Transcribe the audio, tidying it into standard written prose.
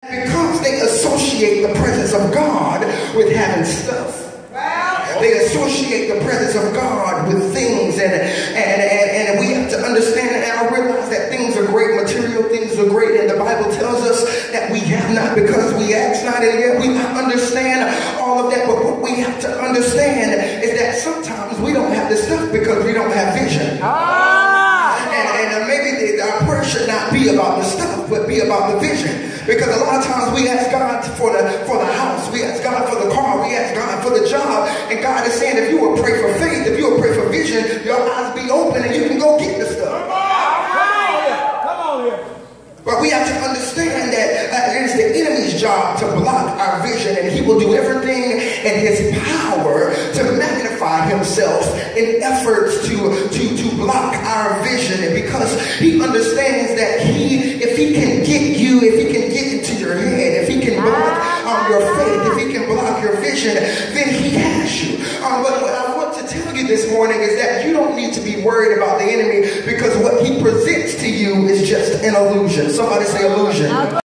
Because they associate the presence of God with having stuff. They associate the presence of God with things, and we have to understand, and I realize that things are great, material things are great, and the Bible tells us that we have not because we ask not, and yet we understand all of that. But what we have to understand is that sometimes we don't have the stuff because we don't have vision. And maybe our prayer should not be about the stuff, but be about the vision. Because a lot of times we ask God for the house, we ask God for the car, we ask God for the job, and God is saying, if you will pray for faith, if you will pray for vision, your eyes be open and you can go get the stuff. Come on here. But we have to understand that it is the enemy's job to block our vision, and he will do everything in his power to magnify himself in efforts to block our vision. And because he understands that if he can get you, if he can get into your head, if he can block your faith, if he can block your vision, then he has you. But what I want to tell you this morning is that you don't need to be worried about the enemy, because what he presents to you is just an illusion. Somebody say illusion.